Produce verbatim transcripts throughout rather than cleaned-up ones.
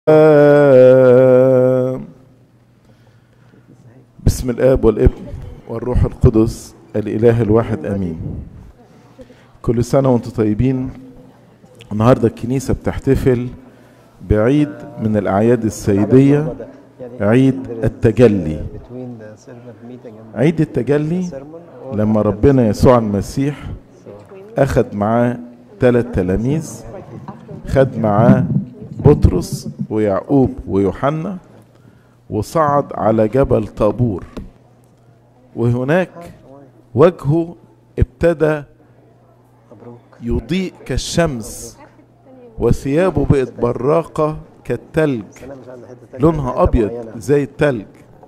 بسم الآب والابن والروح القدس الإله الواحد آمين. كل سنة وانتم طيبين. النهاردة الكنيسة بتحتفل بعيد من الأعياد السيدية، عيد التجلي. عيد التجلي لما ربنا يسوع المسيح أخذ معاه ثلاث تلاميذ، خد معاه بطرس ويعقوب ويوحنا وصعد على جبل طابور، وهناك وجهه ابتدى يضيء كالشمس وثيابه بقت براقة كالتلج، لونها أبيض زي التلج.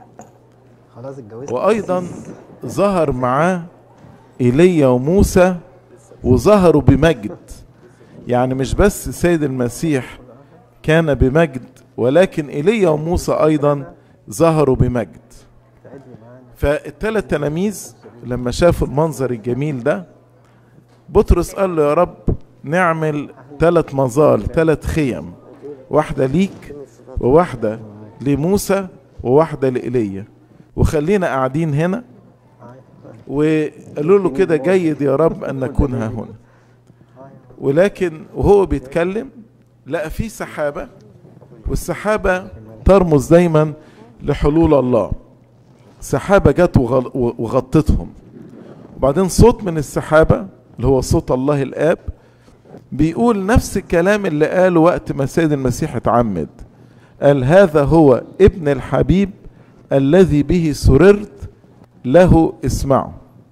وأيضا ظهر معاه إيليا وموسى وظهروا بمجد، يعني مش بس السيد المسيح كان بمجد، ولكن إيليا وموسى أيضا ظهروا بمجد. فالثلاث تلاميذ لما شافوا المنظر الجميل ده، بطرس قال له يا رب نعمل ثلاث مظال، ثلاث خيم، واحدة ليك وواحدة لموسى وواحدة لإيليا، وخلينا قاعدين هنا. وقالوا له كده جيد يا رب أن نكون ها هنا. ولكن وهو بيتكلم لقى فيه سحابة، والسحابة ترمز دايما لحلول الله. سحابة جت وغطتهم، وبعدين صوت من السحابة اللي هو صوت الله الآب بيقول نفس الكلام اللي قاله وقت ما السيد المسيح اتعمد، قال هذا هو ابن الحبيب الذي به سررت له اسمعوا.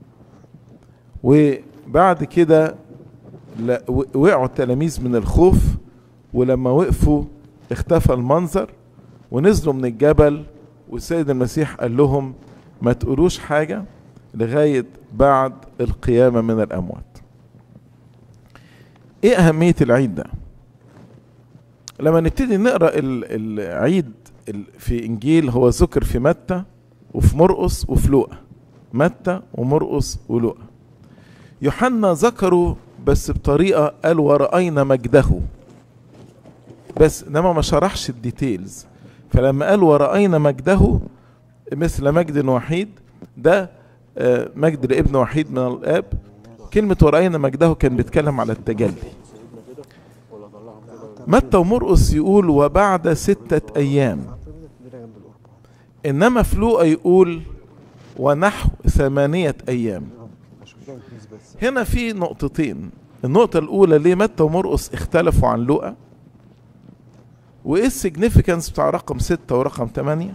وبعد كده وقعوا التلاميذ من الخوف، ولما وقفوا اختفى المنظر ونزلوا من الجبل، والسيد المسيح قال لهم ما تقولوش حاجة لغاية بعد القيامة من الأموات. ايه أهمية العيد ده؟ لما نبتدي نقرأ العيد في إنجيل، هو ذكر في متى وفي مرقس وفي لوقا، متى ومرقس ولوقا. يوحنا ذكروا بس بطريقة قال ورأينا مجده بس، انما ما شرحش الديتيلز. فلما قال ورأينا مجده مثل مجد وحيد، ده مجد لابن وحيد من الآب. كلمة ورأينا مجده كان بيتكلم على التجلي. متى ومرقس يقول وبعد ستة أيام، إنما في لوقا يقول ونحو ثمانية أيام. هنا في نقطتين. النقطة الأولى ليه متى ومرقس اختلفوا عن لوقا، وإيه السيجنيفيكانس بتاع رقم ستة ورقم ثمانية.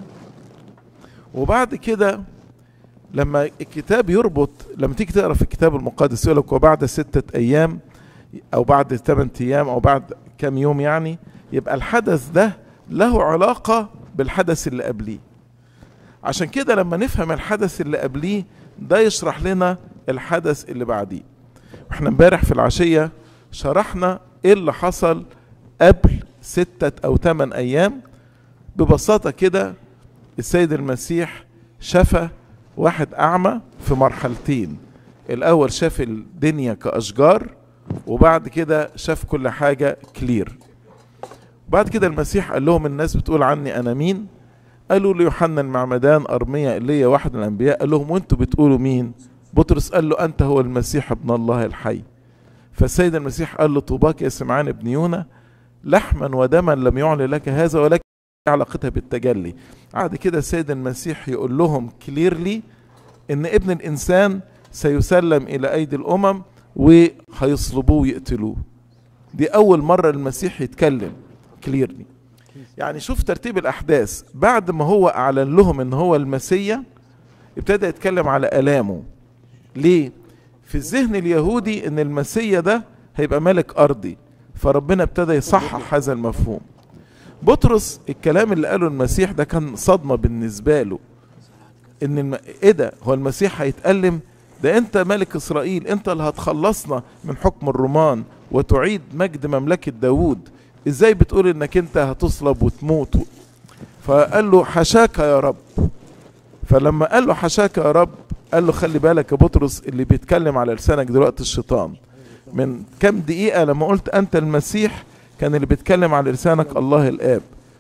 وبعد كده لما الكتاب يربط، لما تيجي تقرأ في الكتاب المقدس يقول لك وبعد ستة أيام أو بعد ثمانية أيام أو بعد كم يوم، يعني يبقى الحدث ده له علاقة بالحدث اللي قبليه. عشان كده لما نفهم الحدث اللي قبليه ده يشرح لنا الحدث اللي بعديه. واحنا امبارح في العشية شرحنا ايه اللي حصل قبل ستة او ثمان ايام. ببساطة كده السيد المسيح شفى واحد اعمى في مرحلتين. الاول شاف الدنيا كاشجار، وبعد كده شاف كل حاجة كلير. بعد كده المسيح قال لهم الناس بتقول عني انا مين؟ قالوا ليوحنا المعمدان، ارميا، ايليا، واحد من الانبياء. قال لهم وانتوا بتقولوا مين؟ بطرس قال له انت هو المسيح ابن الله الحي. فالسيد المسيح قال له طوباك يا سمعان ابن يونا، لحما ودما لم يعلن لك هذا، ولكن علاقتها بالتجلي. بعد كده السيد المسيح يقول لهم كليرلي ان ابن الانسان سيسلم الى ايدي الامم وهيصلبوه ويقتلوه. دي اول مرة المسيح يتكلم كليرلي. يعني شوف ترتيب الاحداث. بعد ما هو اعلن لهم ان هو المسيح، ابتدى يتكلم على الامه. ليه؟ في الذهن اليهودي ان المسيح ده هيبقى ملك ارضي، فربنا ابتدى يصحح هذا المفهوم. بطرس الكلام اللي قاله المسيح ده كان صدمة بالنسبة له، ان الم... ايه ده؟ هو المسيح هيتألم؟ ده انت ملك اسرائيل، انت اللي هتخلصنا من حكم الرومان وتعيد مجد مملكة داود، ازاي بتقول انك انت هتصلب وتموت؟ فقال له حشاك يا رب. فلما قال له حشاك يا رب، قال له خلي بالك يا بطرس، اللي بيتكلم على لسانك دلوقتي الشيطان. من كام دقيقة لما قلت أنت المسيح، كان اللي بيتكلم على لسانك الله الآب.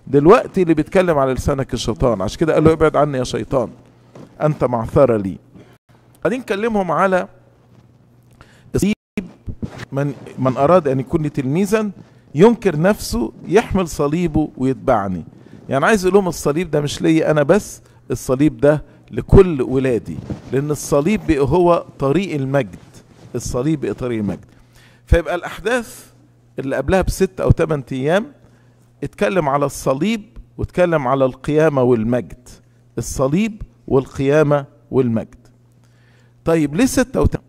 دلوقتي اللي بيتكلم على لسانك الشيطان، عشان كده قال له ابعد عني يا شيطان انت معثرة لي. بعدين نكلمهم على الصليب. من, من اراد ان يكون تلميذا ينكر نفسه يحمل صليبه ويتبعني. يعني عايز اقول لهم الصليب ده مش ليا انا بس، الصليب ده لكل ولادي، لان الصليب بقى هو طريق المجد. الصليب بقى طريق المجد. فيبقى الاحداث اللي قبلها بست او ثمان ايام اتكلم على الصليب واتكلم على القيامة والمجد. الصليب والقيامة والمجد. طيب ليه ستة وثمان؟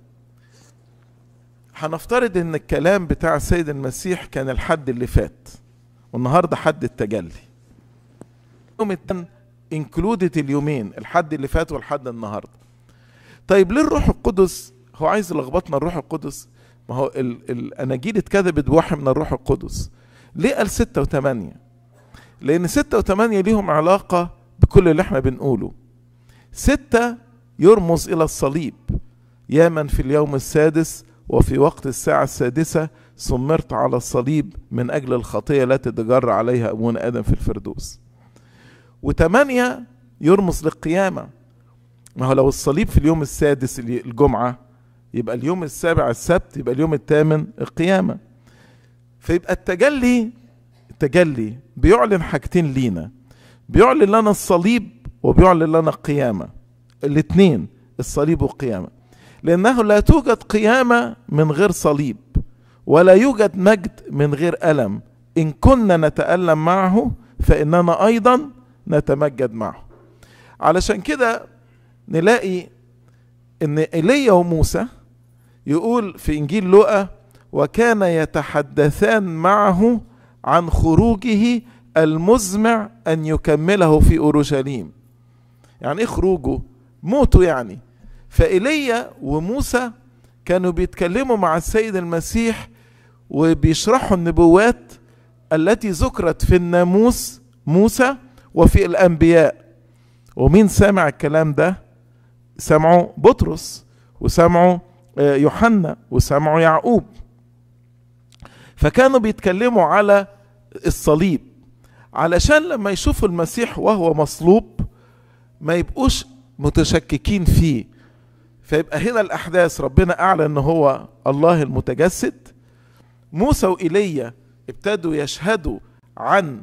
هنفترض ان الكلام بتاع السيد المسيح كان الحد اللي فات، والنهاردة حد التجلي. يوم التن انكلودت اليومين، الحد اللي فات والحد النهاردة. طيب ليه الروح القدس هو عايز يلخبطنا؟ الروح القدس ما هو ال الاناجيل اتكذبت بوحي من الروح القدس. ليه قال ستة وثمانية؟ لان ستة وثمانية ليهم علاقة بكل اللي احنا بنقوله. ستة يرمز الى الصليب. يا من في اليوم السادس وفي وقت الساعة السادسة سمرت على الصليب من اجل الخطية التي تجر عليها ابونا ادم في الفردوس. وثمانية يرمز للقيامة. ما هو لو الصليب في اليوم السادس الجمعة، يبقى اليوم السابع السبت، يبقى اليوم الثامن القيامة. فيبقى التجلي التجلي بيعلن حاجتين لينا، بيعلن لنا الصليب وبيعلن لنا القيامة. الاثنين، الصليب والقيامة. لأنه لا توجد قيامة من غير صليب، ولا يوجد مجد من غير ألم. إن كنا نتألم معه فإننا أيضا نتمجد معه. علشان كده نلاقي إن إيليا وموسى يقول في إنجيل لوقا وكان يتحدثان معه عن خروجه المزمع أن يكمله في أورشليم. يعني إيه خروجه؟ موته يعني. فإيليا وموسى كانوا بيتكلموا مع السيد المسيح وبيشرحوا النبوات التي ذكرت في الناموس موسى وفي الأنبياء. ومين سامع الكلام ده؟ سمعوا بطرس، وسمعوا يوحنا، وسمعوا يعقوب. فكانوا بيتكلموا على الصليب علشان لما يشوفوا المسيح وهو مصلوب ما يبقوش متشككين فيه. فيبقى هنا الأحداث ربنا أعلن أنه هو الله المتجسد. موسى وإيليا ابتدوا يشهدوا عن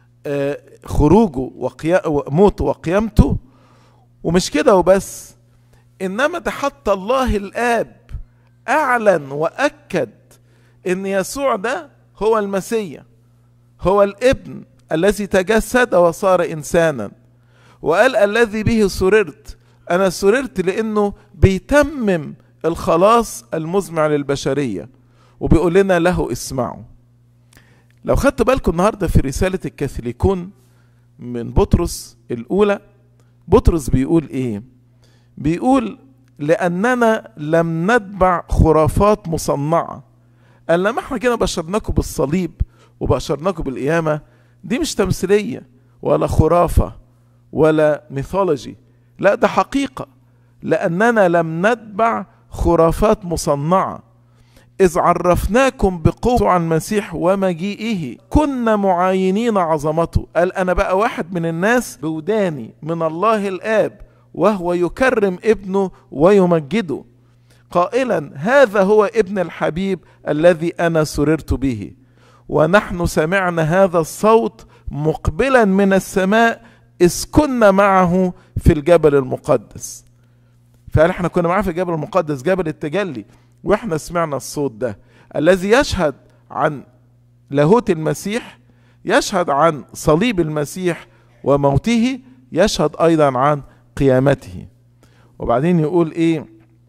خروجه وموته وقيامته. ومش كده وبس، إنما ده حتى الله الآب أعلن وأكد إن يسوع ده هو المسيح، هو الابن الذي تجسد وصار إنسانا. وقال الذي به سررت. أنا سررت لأنه بيتمم الخلاص المزمع للبشرية، وبيقول لنا له اسمعوا. لو خدت بالكم النهاردة في رسالة الكاثوليكون من بطرس الأولى، بطرس بيقول إيه؟ بيقول لأننا لم نتبع خرافات مصنعة. قال لما احنا كده بشرناكم بالصليب وبشرناكم بالقيامة، دي مش تمثيلية ولا خرافة ولا ميثولوجي، لا ده حقيقة. لأننا لم نتبع خرافات مصنعة إذ عرفناكم بقوة عن المسيح ومجيئه كنا معاينين عظمته. قال أنا بقى واحد من الناس بوداني من الله الآب وهو يكرم ابنه ويمجده قائلا هذا هو ابن الحبيب الذي أنا سررت به. ونحن سمعنا هذا الصوت مقبلا من السماء إذ كنا معه في الجبل المقدس. فقال احنا كنا معاه في الجبل المقدس جبل التجلي، واحنا سمعنا الصوت ده الذي يشهد عن لاهوت المسيح، يشهد عن صليب المسيح وموته، يشهد ايضا عن قيامته. وبعدين يقول ايه؟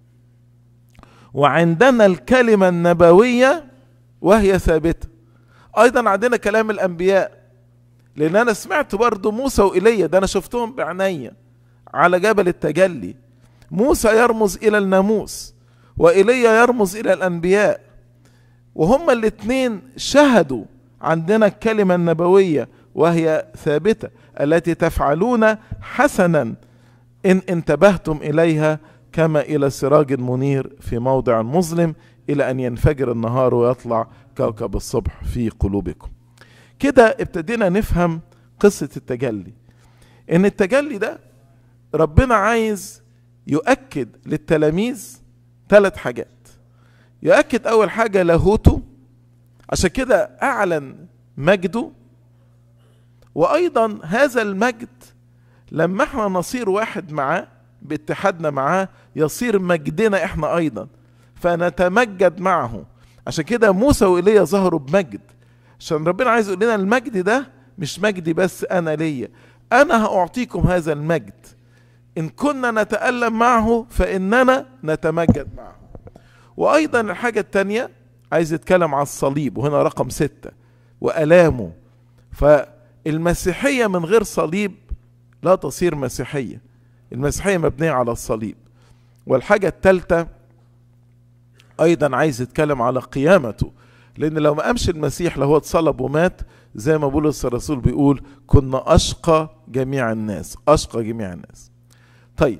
وعندنا الكلمة النبوية وهي ثابتة. ايضا عندنا كلام الانبياء، لان انا سمعت برضو موسى وإيليا، ده انا شفتهم بعينيا على جبل التجلي. موسى يرمز الى الناموس وإيليا يرمز الى الانبياء، وهما الاثنين شهدوا. عندنا الكلمة النبوية وهي ثابتة التي تفعلون حسنا إن انتبهتم إليها كما إلى سراج منير في موضع مظلم إلى أن ينفجر النهار ويطلع كوكب الصبح في قلوبكم. كده ابتدينا نفهم قصة التجلي، ان التجلي ده ربنا عايز يؤكد للتلاميذ ثلاث حاجات. يؤكد اول حاجة لاهوته، عشان كده اعلن مجده، وايضا هذا المجد لما احنا نصير واحد معاه باتحادنا معاه يصير مجدنا احنا ايضا، فنتمجد معه. عشان كده موسى وإيليا ظهروا بمجد، عشان ربنا عايز يقول لنا المجد ده مش مجدي بس انا ليا، انا هاعطيكم هذا المجد ان كنا نتألم معه فاننا نتمجد معه. وايضا الحاجة التانية عايز يتكلم على الصليب، وهنا رقم ستة، وألامه. فالمسيحية من غير صليب لا تصير مسيحية، المسيحية مبنية على الصليب. والحاجة الثالثة أيضا عايز يتكلم على قيامته، لأن لو ما قامش المسيح لو هو اتصلب ومات زي ما بولس الرسول بيقول كنا أشقى جميع الناس، أشقى جميع الناس. طيب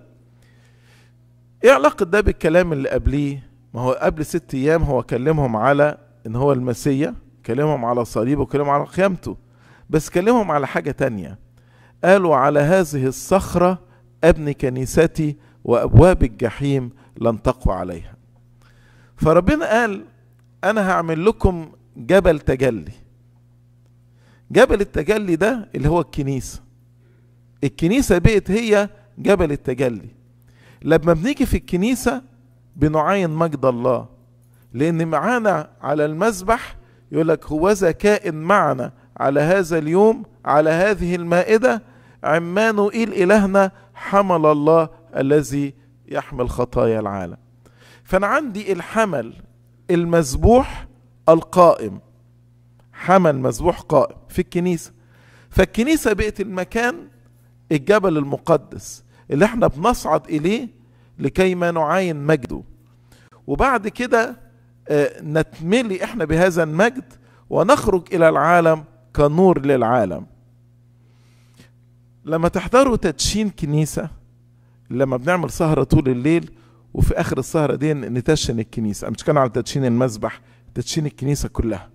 إيه علاقة ده بالكلام اللي قبليه؟ ما هو قبل ست أيام هو كلمهم على إن هو المسيح، كلمهم على صليبه وكلمهم على قيامته، بس كلمهم على حاجة تانية. قالوا على هذه الصخرة أبني كنيستي وأبواب الجحيم لن تقوى عليها. فربنا قال أنا هعمل لكم جبل تجلي. جبل التجلي ده اللي هو الكنيسة. الكنيسة بقت هي جبل التجلي. لما بنيجي في الكنيسة بنعاين مجد الله، لأن معانا على المذبح يقول لك هوذا كائن معنا على هذا اليوم على هذه المائدة عمانوئيل إلهنا حمل الله الذي يحمل خطايا العالم. فأنا عندي الحمل المذبوح القائم، حمل مذبوح قائم في الكنيسة. فالكنيسة بقت المكان الجبل المقدس اللي احنا بنصعد إليه لكي ما نعاين مجده، وبعد كده نتملي احنا بهذا المجد ونخرج إلى العالم كنور للعالم. لما تحضروا تدشين كنيسة، لما بنعمل سهرة طول الليل وفي آخر السهرة دي نتشن الكنيسة، أنا مش كان على تدشين المذبح، تدشين الكنيسة كلها.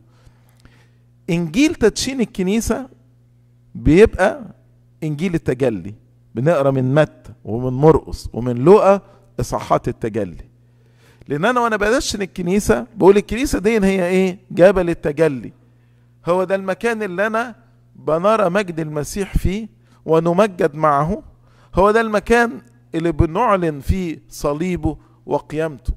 إنجيل تدشين الكنيسة بيبقى إنجيل التجلي، بنقرأ من متى ومن مرقس ومن لوقا إصحاحات التجلي. لأن أنا وأنا بدشن الكنيسة بقول الكنيسة دي هي إيه؟ جبل التجلي. هو ده المكان اللي أنا بنرى مجد المسيح فيه ونمجد معه، هو ده المكان اللي بنعلن فيه صليبه وقيامته.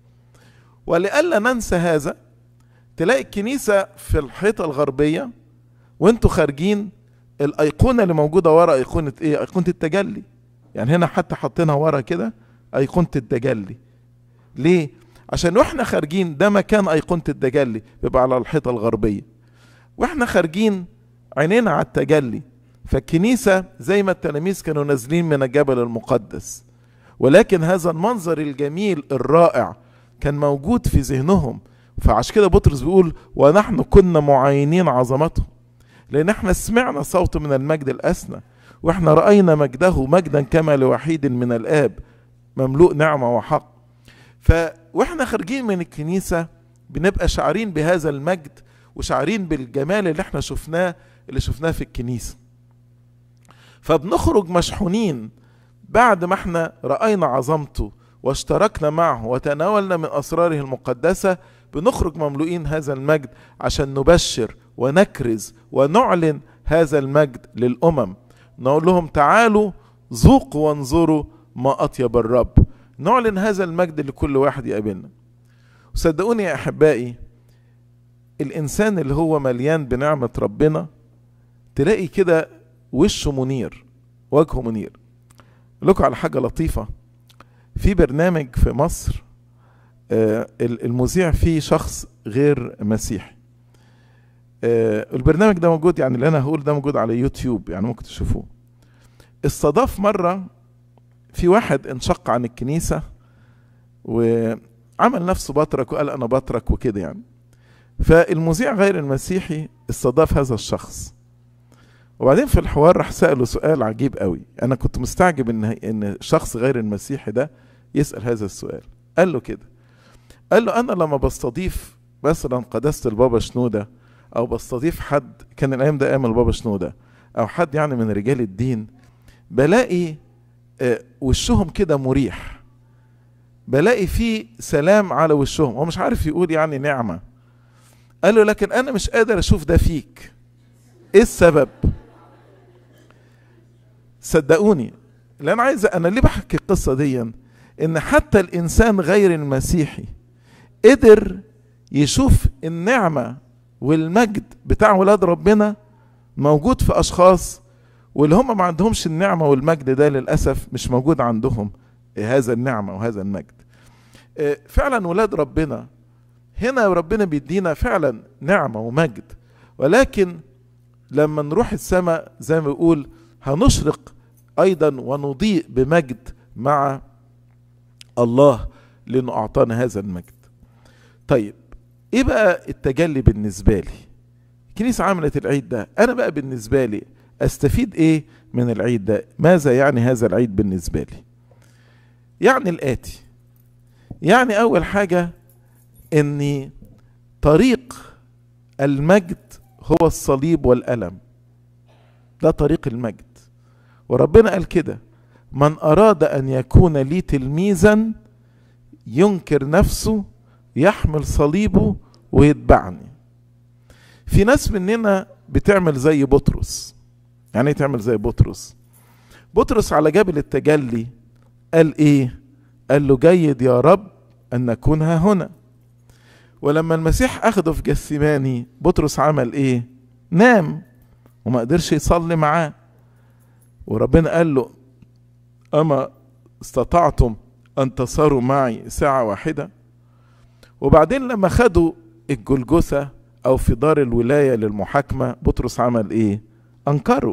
ولألا ننسى هذا تلاقي الكنيسة في الحيطة الغربية وانتوا خارجين الأيقونة اللي موجودة ورا أيقونة ايه؟ أيقونة التجلي. يعني هنا حتى حطينها ورا كده أيقونة التجلي. ليه؟ عشان واحنا خارجين ده مكان أيقونة التجلي بيبقى على الحيطة الغربية، واحنا خارجين عينينا على التجلي. فالكنيسة زي ما التلاميذ كانوا نازلين من الجبل المقدس، ولكن هذا المنظر الجميل الرائع كان موجود في ذهنهم. فعشان كده بطرس بيقول ونحن كنا معاينين عظمته، لأن احنا سمعنا صوت من المجد الأسنى، واحنا رأينا مجده مجدا كما لوحيد من الآب مملوء نعمة وحق. فواحنا خارجين من الكنيسة بنبقى شعرين بهذا المجد وشعرين بالجمال اللي احنا شفناه اللي شفناه في الكنيسة. فبنخرج مشحونين بعد ما احنا رأينا عظمته واشتركنا معه وتناولنا من أسراره المقدسة، بنخرج مملوئين هذا المجد عشان نبشر ونكرز ونعلن هذا المجد للأمم. نقول لهم تعالوا ذوقوا وانظروا ما أطيب الرب. نعلن هذا المجد لكل واحد يقابلنا. وصدقوني يا أحبائي، الإنسان اللي هو مليان بنعمة ربنا تلاقي كده وشه منير، وجهه منير. لكم على حاجة لطيفة، في برنامج في مصر المذيع فيه شخص غير مسيحي. البرنامج ده موجود، يعني اللي أنا هقول ده موجود على يوتيوب، يعني ممكن تشوفوه. استضاف مرة في واحد انشق عن الكنيسة وعمل نفسه بطرك وقال أنا بطرك وكده يعني. فالمذيع غير المسيحي استضاف هذا الشخص، وبعدين في الحوار راح سأله سؤال عجيب قوي. أنا كنت مستعجب إن إن شخص غير المسيحي ده يسأل هذا السؤال. قال له كده، قال له أنا لما بستضيف مثلا قداسة البابا شنودة أو بستضيف حد، كان الأيام ده أيام البابا شنودة، او حد يعني من رجال الدين، بلاقي وشهم كده مريح، بلاقي فيه سلام على وشهم، هو مش عارف يقول يعني نعمة. قال له لكن انا مش قادر اشوف ده فيك، ايه السبب؟ صدقوني اللي انا عايز، انا ليه بحكي القصة دي؟ ان حتى الانسان غير المسيحي قدر يشوف النعمة والمجد بتاع ولاد ربنا موجود في اشخاص، واللي هم ما عندهمش النعمة والمجد ده للأسف مش موجود عندهم هذا النعمة وهذا المجد. فعلا ولاد ربنا هنا ربنا بيدينا فعلا نعمة ومجد، ولكن لما نروح السماء زي ما بيقول هنشرق أيضا ونضيء بمجد مع الله لأنه أعطانا هذا المجد. طيب إيه بقى التجلي بالنسبة لي؟ الكنيسة عملت العيد ده، أنا بقى بالنسبة لي أستفيد إيه من العيد ده؟ ماذا يعني هذا العيد بالنسبة لي؟ يعني الآتي، يعني أول حاجة إن طريق المجد هو الصليب والألم، ده طريق المجد. وربنا قال كده: من أراد أن يكون لي تلميذا ينكر نفسه يحمل صليبه ويتبعني. في ناس مننا بتعمل زي بطرس. يعني ايه تعمل زي بطرس؟ بطرس على جبل التجلي قال ايه؟ قال له جيد يا رب ان نكون ها هنا. ولما المسيح اخده في جثماني بطرس عمل ايه؟ نام وما قدرش يصلي معاه. وربنا قال له: اما استطعتم ان تصاروا معي ساعة واحدة؟ وبعدين لما خدوا الجلجثة او في دار الولاية للمحاكمة بطرس عمل ايه؟ انكروا.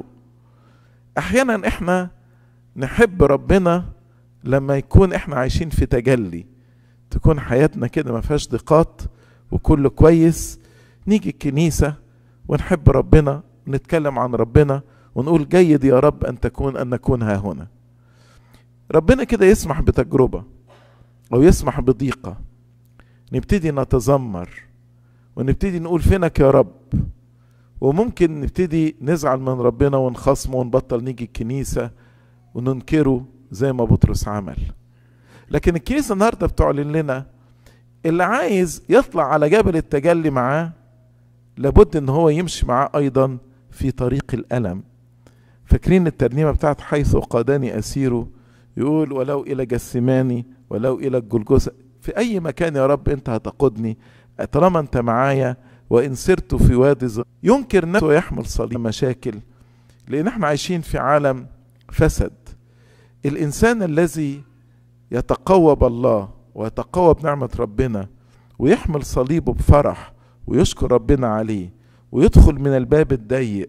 احيانا احنا نحب ربنا لما يكون احنا عايشين في تجلي، تكون حياتنا كده ما فيهاش ضيقات وكله كويس، نيجي الكنيسة ونحب ربنا ونتكلم عن ربنا ونقول جيد يا رب ان تكون ان نكون ها هنا. ربنا كده يسمح بتجربة او يسمح بضيقة، نبتدي نتذمر ونبتدي نقول فينك يا رب، وممكن نبتدي نزعل من ربنا ونخصمه ونبطل نيجي الكنيسة وننكره زي ما بطرس عمل. لكن الكنيسة النهاردة بتعلن لنا اللي عايز يطلع على جبل التجلي معاه لابد ان هو يمشي معاه ايضا في طريق الألم. فاكرين الترنيمة بتاعت حيث قادني أسيره؟ يقول: ولو إلى جثماني ولو إلى الجلجثة، في أي مكان يا رب أنت هتقودني طالما أنت معايا. وإن سرت في وادي ينكر نفسه ويحمل صليب. مشاكل، لأن احنا عايشين في عالم فسد. الإنسان الذي يتقوى بالله ويتقوى بنعمة ربنا ويحمل صليبه بفرح ويشكر ربنا عليه ويدخل من الباب الضيق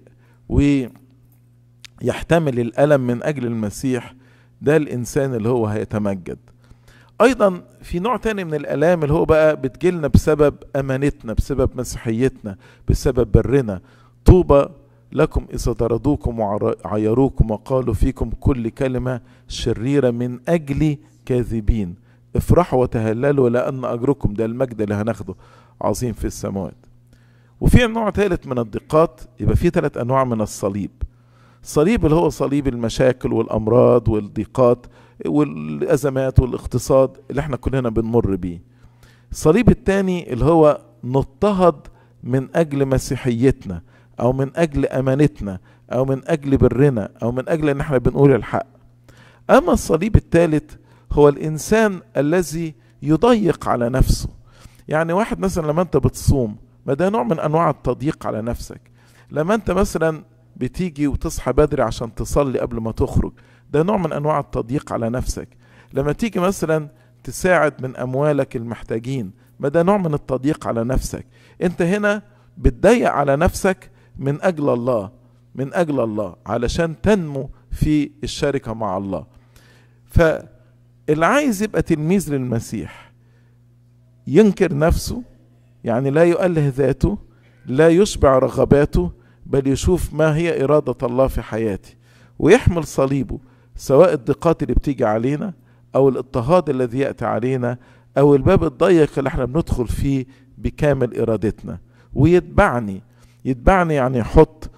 ويحتمل الألم من أجل المسيح، ده الإنسان اللي هو هيتمجد. أيضا في نوع تاني من الآلام اللي هو بقى بتجيلنا بسبب أمانتنا، بسبب مسيحيتنا، بسبب برنا. طوبى لكم إذا طردوكم وعيروكم وقالوا فيكم كل كلمة شريرة من أجل كاذبين، افرحوا وتهللوا لأن أجركم، ده المجد اللي هناخده عظيم في السماوات. وفي نوع ثالث من الضيقات، يبقى في ثلاث أنواع من الصليب. الصليب اللي هو صليب المشاكل والأمراض والضيقات والأزمات والاقتصاد اللي احنا كلنا بنمر بيه. الصليب الثاني اللي هو نضطهد من أجل مسيحيتنا أو من أجل أمانتنا أو من أجل برنا أو من أجل أن احنا بنقول الحق. أما الصليب الثالث هو الإنسان الذي يضيق على نفسه. يعني واحد مثلا لما أنت بتصوم، ما ده نوع من أنواع التضييق على نفسك. لما أنت مثلا بتيجي وتصحى بدري عشان تصلي قبل ما تخرج، ده نوع من أنواع التضييق على نفسك. لما تيجي مثلا تساعد من أموالك المحتاجين، ما ده نوع من التضييق على نفسك. أنت هنا بتضيق على نفسك من أجل الله، من أجل الله علشان تنمو في الشركة مع الله. فاللي عايز يبقى تلميذ للمسيح ينكر نفسه، يعني لا يؤله ذاته، لا يشبع رغباته، بل يشوف ما هي إرادة الله في حياتي ويحمل صليبه، سواء الضيقات اللي بتيجي علينا أو الاضطهاد الذي يأتي علينا أو الباب الضيق اللي احنا بندخل فيه بكامل إرادتنا، ويتبعني. يتبعني يعني يحط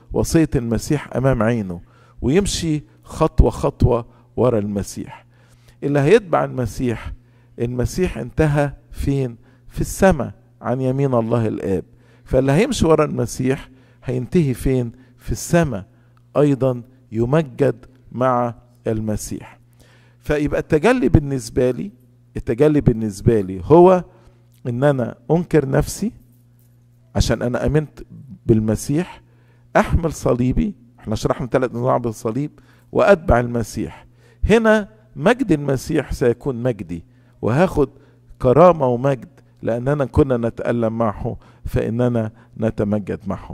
وصية المسيح أمام عينه ويمشي خطوة خطوة ورا المسيح. اللي هيتبع المسيح، المسيح انتهى فين؟ في السماء عن يمين الله الآب. فاللي هيمشي ورا المسيح هينتهي فين؟ في السماء أيضا يمجد مع المسيح. فيبقى التجلي بالنسبة لي، التجلي بالنسبة لي هو ان انا انكر نفسي عشان انا امنت بالمسيح، احمل صليبي، احنا شرحنا ثلاث انواع بالصليب، واتبع المسيح. هنا مجد المسيح سيكون مجدي، وهاخد كرامة ومجد لاننا كنا نتألم معه فاننا نتمجد معه.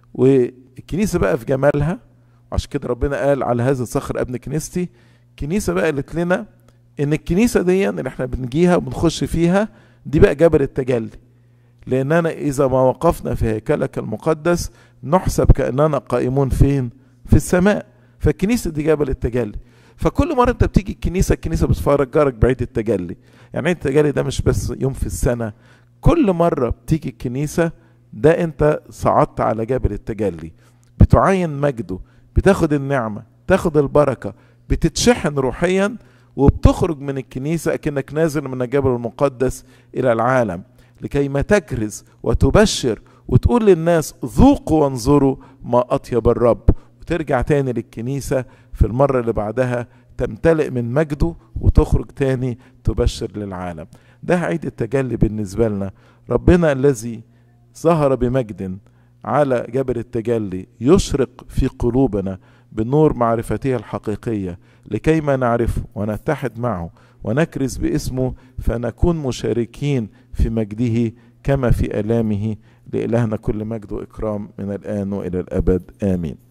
والكنيسة بقى في جمالها، عشان كده ربنا قال على هذا الصخر ابن كنيستي. الكنيسة بقى قالت لنا ان الكنيسة دي اللي احنا بنجيها وبنخش فيها دي بقى جبل التجلي، لاننا اذا ما وقفنا في هيكلك المقدس نحسب كأننا قائمون فين؟ في السماء. فالكنيسة دي جبل التجلي. فكل مرة انت بتيجي الكنيسة، الكنيسة بتفرجك بعيد التجلي. يعني عيد التجلي ده مش بس يوم في السنة، كل مرة بتيجي الكنيسة ده انت صعدت على جبل التجلي، بتعين مجده، بتاخد النعمة، تاخد البركة، بتتشحن روحيا، وبتخرج من الكنيسة أكنك نازل من الجبل المقدس إلى العالم لكي ما تكرز وتبشر وتقول للناس ذوقوا وانظروا ما أطيب الرب، وترجع تاني للكنيسة في المرة اللي بعدها تمتلئ من مجده وتخرج تاني تبشر للعالم. ده عيد التجلي بالنسبة لنا. ربنا الذي ظهر بمجد على جبل التجلي يشرق في قلوبنا بنور معرفته الحقيقية لكي ما نعرفه ونتحد معه ونكرز باسمه، فنكون مشاركين في مجده كما في آلامه. لإلهنا كل مجد وإكرام من الآن وإلى الأبد، آمين.